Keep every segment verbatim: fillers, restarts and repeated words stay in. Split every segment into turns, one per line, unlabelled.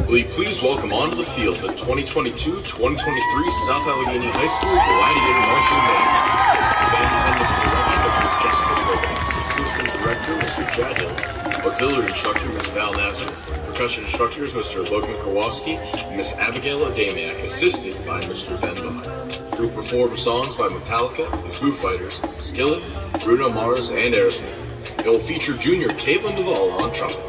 Will you please welcome onto the field the twenty twenty-two twenty twenty-three South Allegheny High School Gladiator Marching Band. Under the direction of Miss Jessica Burbank, Assistant Director Mister Chad Hill, Auxiliary Instructor Miss Val Nazar, Percussion Instructors Mister Logan Kowalski, and Miss Abigail Adamiak, assisted by Mister Ben Bond. Who will perform songs by Metallica, the Foo Fighters, Skillet, Bruno Mars, and Aerosmith. It will feature junior Caitlin Duvall on trumpet.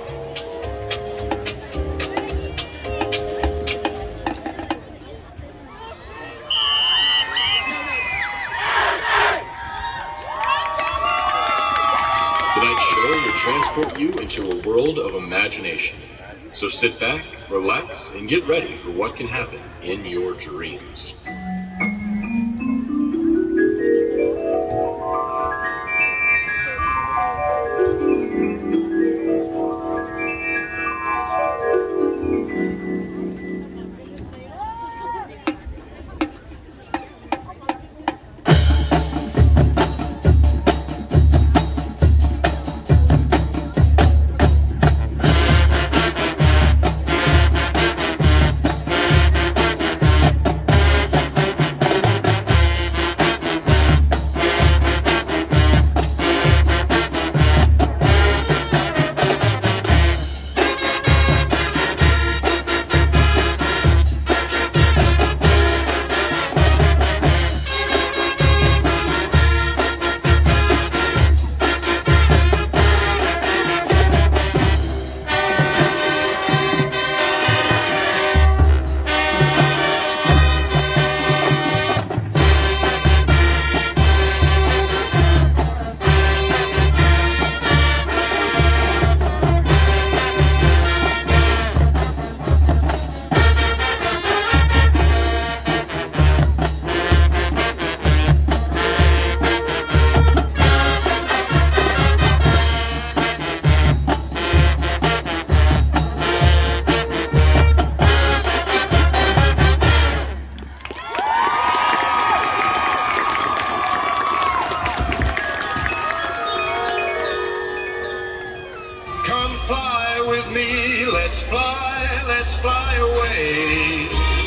Tonight's show will transport you into a world of imagination. So sit back, relax, and get ready for what can happen in your dreams.
Come fly with me, let's fly, let's fly away.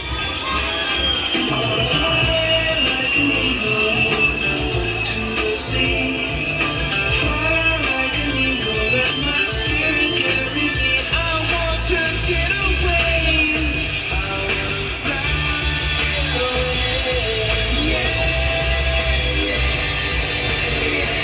Fly like an eagle to the sea. Fly like an eagle, let my spirit carry me. I want to get away. I want to fly away. Yeah, yeah, yeah.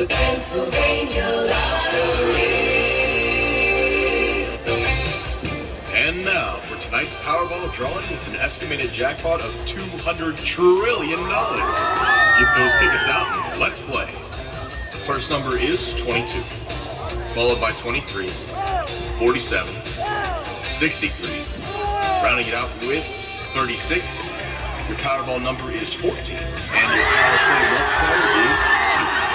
the Pennsylvania Lottery.
And now for tonight's Powerball drawing with an estimated jackpot of two hundred trillion dollars. Get those tickets out and let's play. The first number is twenty-two, followed by twenty-three, forty-seven, sixty-three, rounding it out with thirty-six. Your Powerball number is fourteen, and your Powerplay multiplier is two.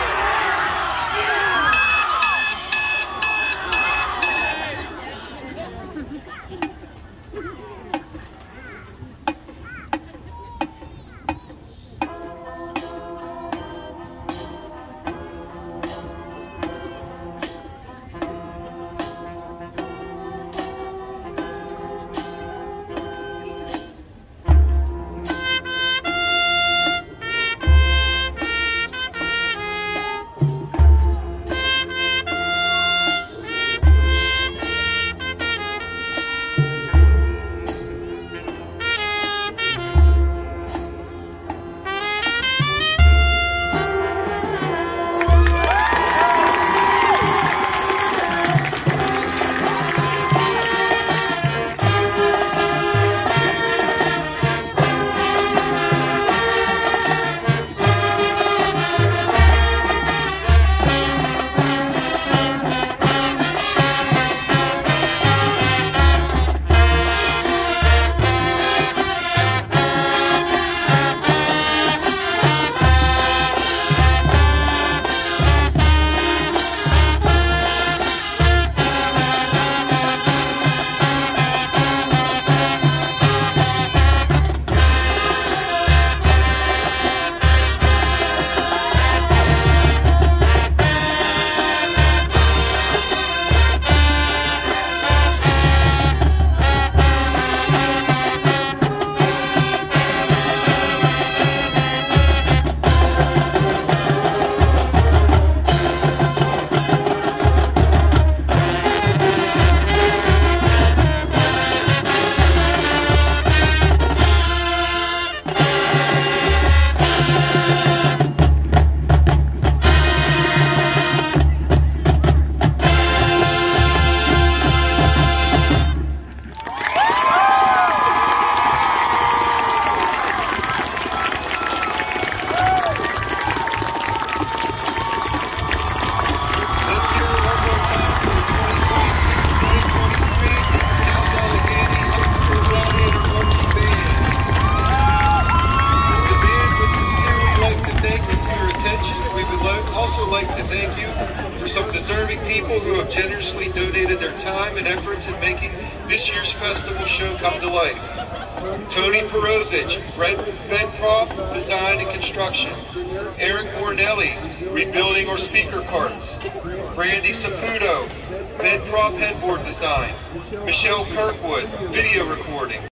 like to thank you for some deserving people who have generously donated their time and efforts in making this year's festival show come to life. Tony Perosic, bed prop, design and construction. Eric Bornelli, rebuilding our speaker carts. Brandy Saputo, bed prop headboard design. Michelle Kirkwood, video recording.